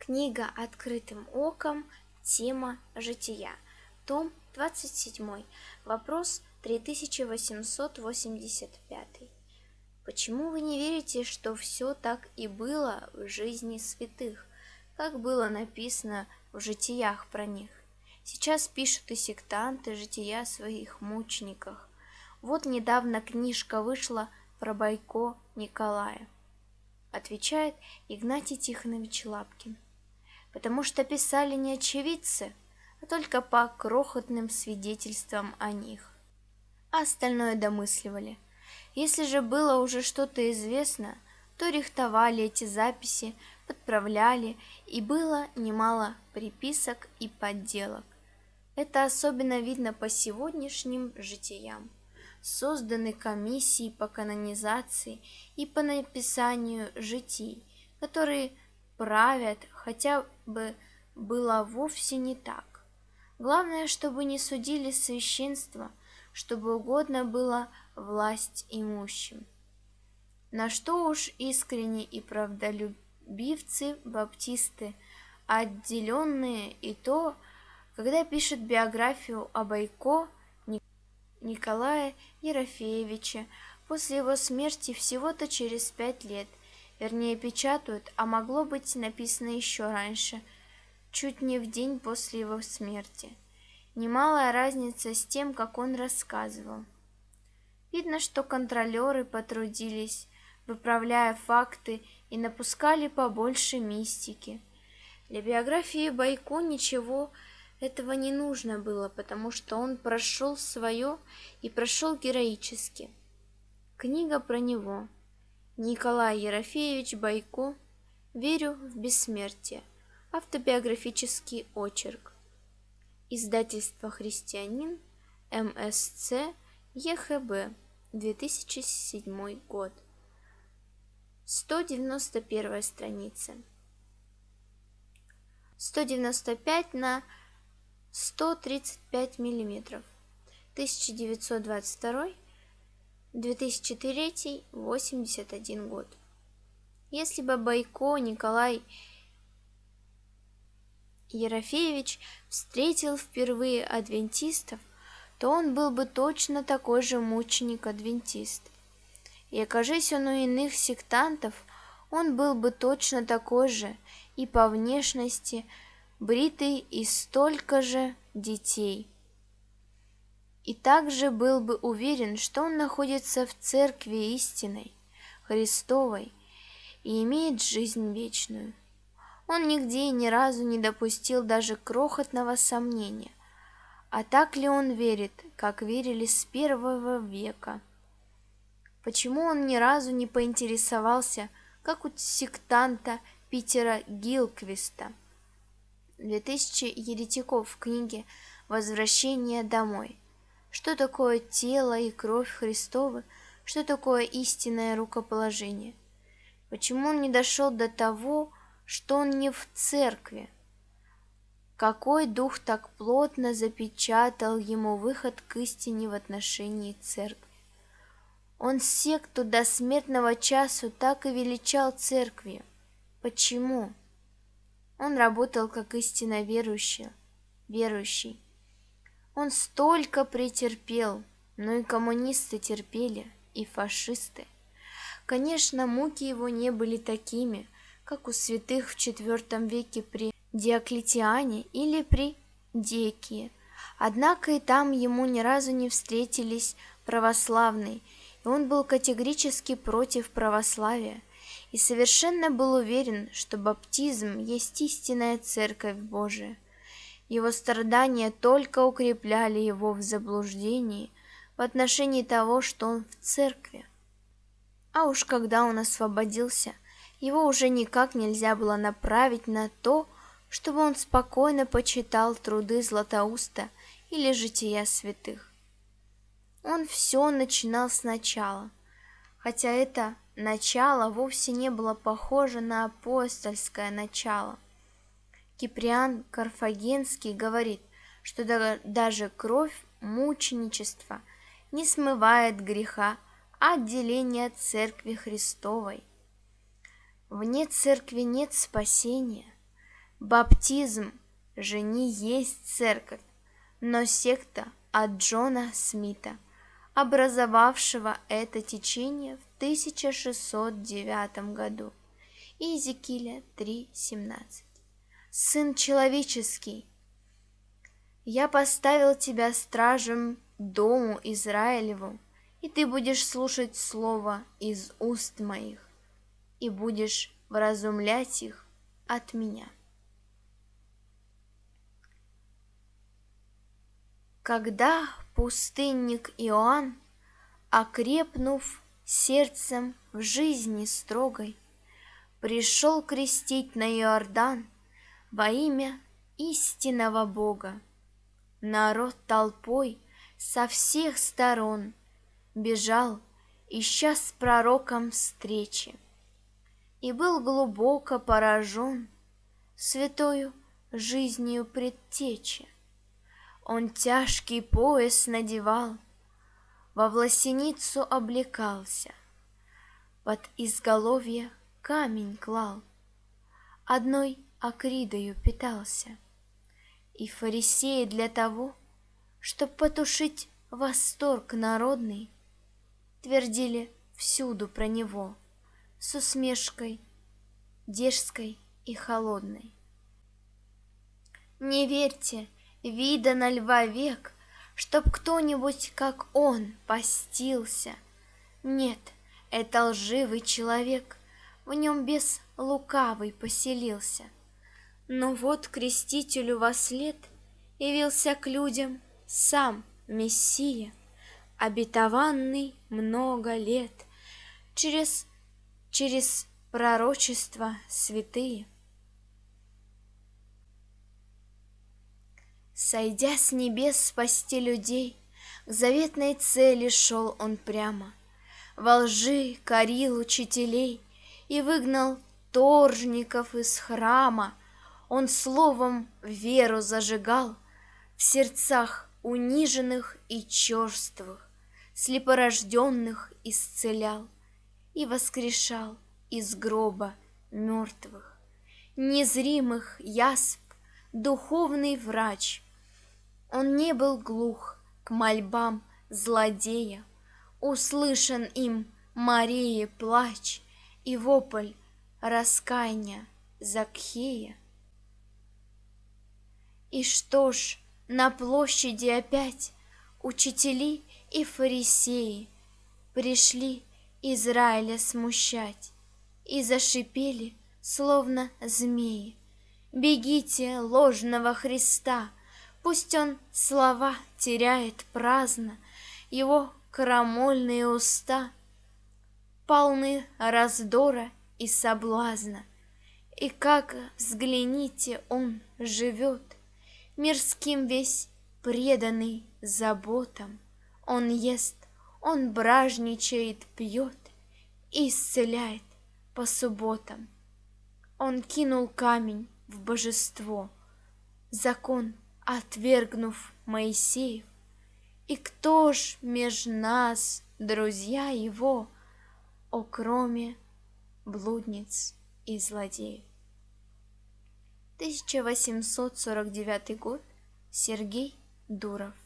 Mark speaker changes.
Speaker 1: Книга «Открытым оком. Тема жития». Том 27. Вопрос 3885. Почему вы не верите, что все так и было в жизни святых, как было написано в житиях про них? Сейчас пишут и сектанты жития о своих мучениках. Вот недавно книжка вышла про Бойко Николая. Отвечает Игнатий Тихонович Лапкин. Потому что писали не очевидцы, а только по крохотным свидетельствам о них. А остальное домысливали. Если же было уже что-то известно, то рихтовали эти записи, подправляли, и было немало приписок и подделок. Это особенно видно по сегодняшним житиям. Созданы комиссии по канонизации и по написанию житий, которые правят, хотя бы было вовсе не так. Главное, чтобы не судили священство, чтобы угодно было власть имущим. На что уж искренне и правдолюбивцы баптисты, отделенные и то, когда пишут биографию о Бойко Николая Ерофеевича после его смерти всего-то через 5 лет, вернее печатают, а могло быть написано еще раньше, чуть не в день после его смерти. Немалая разница с тем, как он рассказывал. Видно, что контролеры потрудились, выправляя факты, и напускали побольше мистики. Для биографии Бойко ничего этого не нужно было, потому что он прошел свое и прошел героически. Книга про него. Николай Ерофеевич Бойко. Верю в бессмертие. Автобиографический очерк. Издательство «Христианин», МСЦ, ЕХБ, 2007 год. 191 страница. 195 на 135 миллиметров. 1922, 2003, 81 год. Если бы Бойко Николай Ерофеевич встретил впервые адвентистов, то он был бы точно такой же мученик-адвентист. И окажись он у иных сектантов, он был бы точно такой же и по внешности бритый и столько же детей. И также был бы уверен, что он находится в церкви истинной, Христовой, и имеет жизнь вечную. Он нигде и ни разу не допустил даже крохотного сомнения, а так ли он верит, как верили с первого века. Почему он ни разу не поинтересовался, как у сектанта Питера Гилквиста? 2000 еретиков в книге «Возвращение домой». Что такое тело и кровь Христовы? Что такое истинное рукоположение? Почему он не дошел до того, что он не в церкви? Какой дух так плотно запечатал ему выход к истине в отношении церкви? Он секту до смертного часу так и величал церкви. Почему? Он работал как истинно верующий. Он столько претерпел, но и коммунисты терпели, и фашисты. Конечно, муки его не были такими, как у святых в IV веке при Диоклетиане или при Декии. Однако и там ему ни разу не встретились православные, и он был категорически против православия и совершенно был уверен, что баптизм есть истинная Церковь Божия. Его страдания только укрепляли его в заблуждении в отношении того, что он в церкви. А уж когда он освободился, его уже никак нельзя было направить на то, чтобы он спокойно почитал труды Златоуста или жития святых. Он все начинал сначала, хотя это начало вовсе не было похоже на апостольское начало. Киприан Карфагенский говорит, что даже кровь мученичества не смывает греха, а отделение от Церкви Христовой. Вне Церкви нет спасения. Баптизм же не есть церковь, но секта от Джона Смита, образовавшего это течение в 1609 году. Иезекииля 3:17. Сын человеческий, я поставил тебя стражем дому Израилеву, и ты будешь слушать слово из уст моих, и будешь вразумлять их от меня. Когда пустынник Иоанн, окрепнув сердцем в жизни строгой, пришел крестить на Иордан во имя истинного Бога, народ толпой со всех сторон бежал, ища с пророком встречи, и был глубоко поражен святою жизнью предтечи. Он тяжкий пояс надевал, во власеницу облекался, под изголовье камень клал, одной акридою питался. И фарисеи для того, чтоб потушить восторг народный, твердили всюду про него с усмешкой дерзкой и холодной. Не верьте, видано ль вовек, чтоб кто-нибудь, как он, постился? Нет, это лживый человек, в нем бес лукавый поселился. Но вот крестителю вослед явился к людям сам Мессия, обетованный много лет через пророчества святые. Сойдя с небес спасти людей, к заветной цели шел он прямо. Во лжи корил учителей и выгнал торжников из храма. Он словом веру зажигал в сердцах униженных и черствых, слепорожденных исцелял и воскрешал из гроба мертвых. Незримых язв духовный врач, он не был глух к мольбам злодея, услышан им Марии плач и вопль раскаяния Закхея. И что ж, на площади опять учители и фарисеи пришли Израиля смущать и зашипели, словно змеи: бегите ложного Христа, пусть он слова теряет праздно, его крамольные уста полны раздора и соблазна. И как взгляните, он живет, мирским весь преданный заботам. Он ест, он бражничает, пьет и исцеляет по субботам. Он кинул камень в божество, закон отвергнув Моисеев. И кто ж меж нас, друзья его, о кроме блудниц и злодеев? 1849 год. Сергей Дуров.